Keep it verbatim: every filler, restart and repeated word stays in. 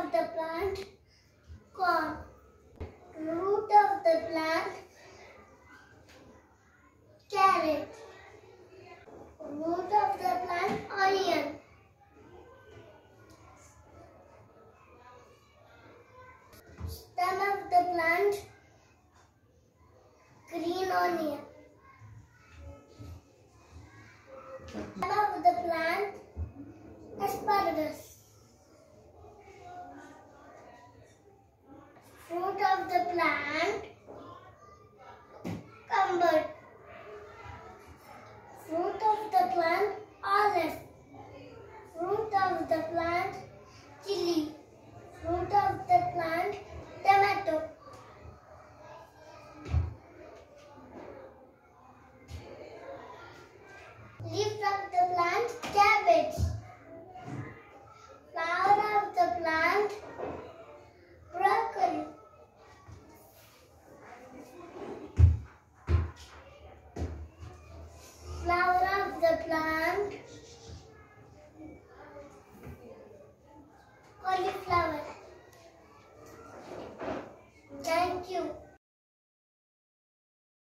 of the plant, corn. Root of the plant, carrot. Root of the plant, onion. Stem of the plant, green onion. Stem of the plant, asparagus. Fruit of the plant, cucumber. Fruit of the plant, olive. Fruit of the plant, chili. Fruit of the plant, tomato. Leaf of the